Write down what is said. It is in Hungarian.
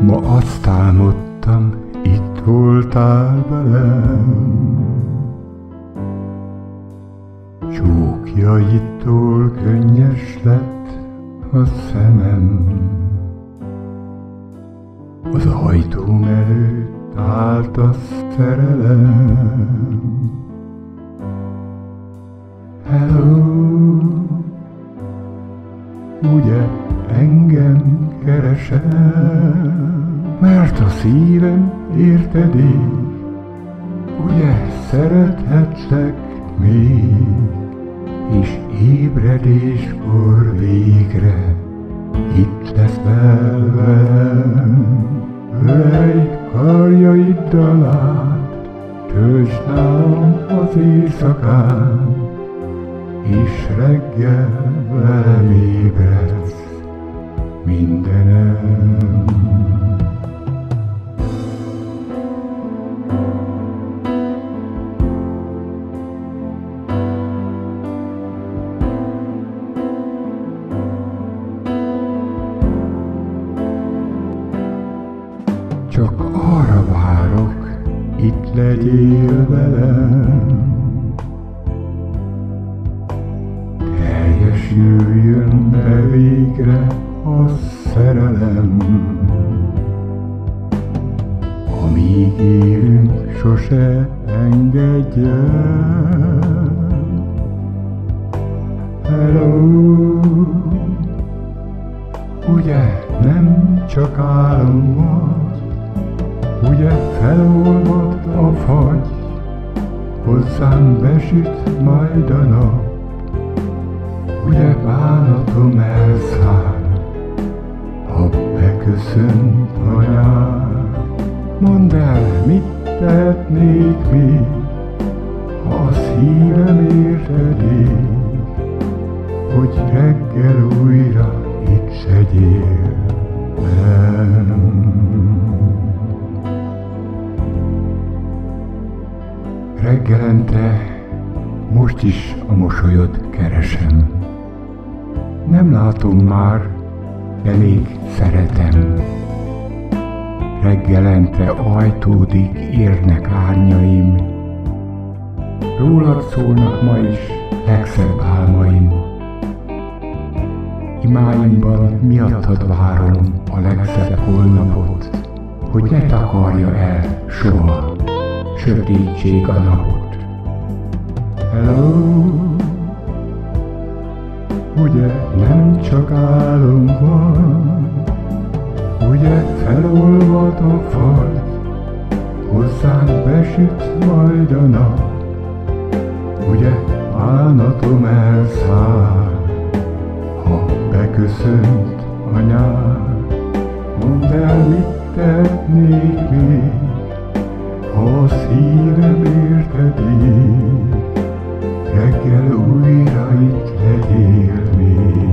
Ma azt álmodtam, itt voltál velem. Csókjaitól könnyes lett a szemem. Az ajtóm előtt állt a szerelem. Hello, ugye engem keresel, mert a szívem érted ég, ugye szerethetlek még, és ébredéskor végre itt leszel velem. Ölelj karjaiddal át, töltsd nálam az éjszakán, és reggel velem ébredsz mindenem. Csak arra várok, itt legyél velem. Teljesüljön be végre a szerelem. Amíg élünk, sose engedj el. Hello, ugye nem csak álom vagy, ugye felolvad a fagy, hozzám besüt majd a nap, ugye bánatom elszáll, ha beköszönt a nyár. Mondd el, mit tehetnék még, ha a szívem érted ég, hogy reggel újra itt legyél velem. Reggelente most is a mosolyod keresem. Nem látom már, de még szeretem. Reggelente ajtódig érnek árnyaim. Rólad szólnak ma is legszebb álmaim. Imáimban miattad várom a legszebb holnapot, hogy ne takarja el soha sötétség a napot. Hello, ugye nem csak álom van, ugye felolvad a fagy, hozzánk besüt majd a nap, ugye bánatom elszáll, ha beköszönt a nyár. Mondd el, mit tehetnék még, ha a szívem érted ég, reggel újra itt legyél még.